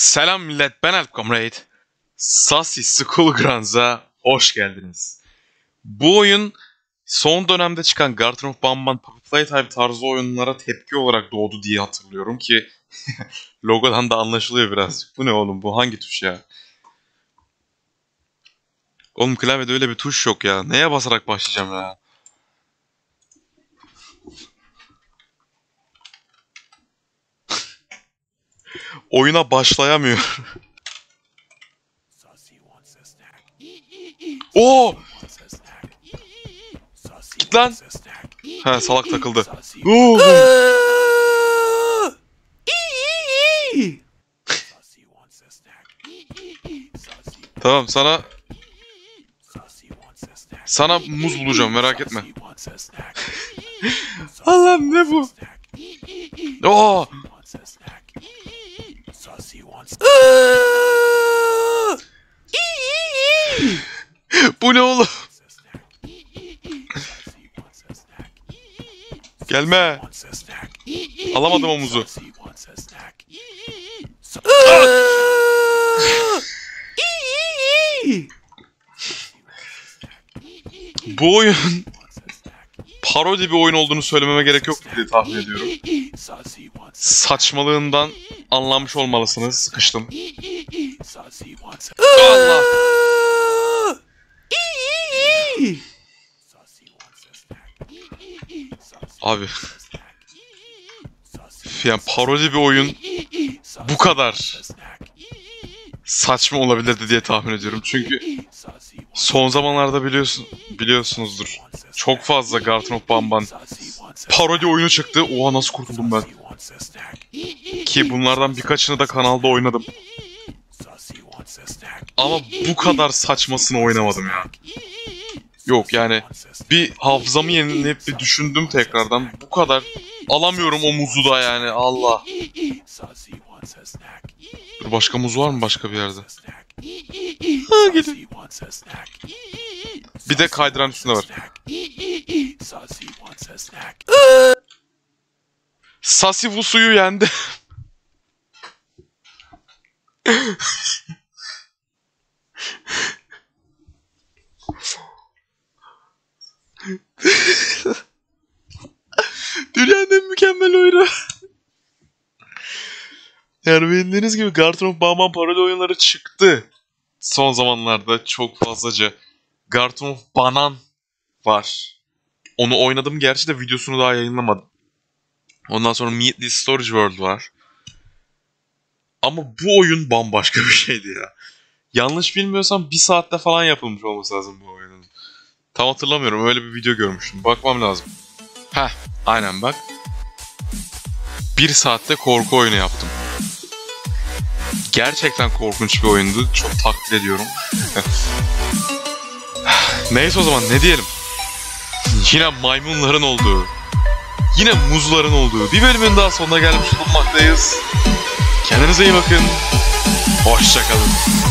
Selam millet, ben Alp Comrade. Sassy Skullgrands'a hoş geldiniz. Bu oyun son dönemde çıkan Garten of Banban Puppy Playtime tarzı oyunlara tepki olarak doğdu diye hatırlıyorum ki logodan da anlaşılıyor birazcık. Bu ne oğlum, bu hangi tuş ya? Oğlum klavyede öyle bir tuş yok ya. Neye basarak başlayacağım ya? Oyuna başlayamıyor. Oo! Git lan. He, salak takıldı. Tamam, sana muz bulacağım, merak etme. Allah'ım, ne bu? Oo! Bu ne oğlum? Gelme. Alamadım o muzu. Bu oyun parodi bir oyun olduğunu söylememe gerek yok diye tahmin ediyorum. Saçmalığından anlamış olmalısınız. Sıkıştım. Allah. Abi. Yani parodi bir oyun bu kadar saçma olabilirdi diye tahmin ediyorum. Çünkü son zamanlarda biliyorsunuzdur. Çok fazla Garten of Banban parodi oyunu çıktı. Oha, nasıl kurtuldum ben? Ki bunlardan birkaçını da kanalda oynadım. Ama bu kadar saçmasını oynamadım ya. Yok yani, bir hafızamı yenileyip bir düşündüm tekrardan. Bu kadar alamıyorum o muzu da yani, Allah. Dur, başka muz var mı başka bir yerde? Ha, gelin. Bir de kaydıran üstünde var. Sassy Vusu'yu yendi. Dünyanın en mükemmel oyunu. Yani bildiğiniz gibi Garten of Banban parodi oyunları çıktı. Son zamanlarda çok fazlaca. Garten of Banan var. Onu oynadım gerçi de videosunu daha yayınlamadım. Ondan sonra Meatly Storage World var. Ama bu oyun bambaşka bir şeydi ya. Yanlış bilmiyorsam 1 saatte falan yapılmış olması lazım bu oyunun. Tam hatırlamıyorum, öyle bir video görmüştüm. Bakmam lazım. Heh, aynen bak. 1 saatte korku oyunu yaptım. Gerçekten korkunç bir oyundu. Çok takdir ediyorum. Neyse, o zaman ne diyelim. Yine maymunların olduğu, yine muzların olduğu bir bölümün daha sonuna gelmiş bulunmaktayız. Kendinize iyi bakın. Hoşça kalın.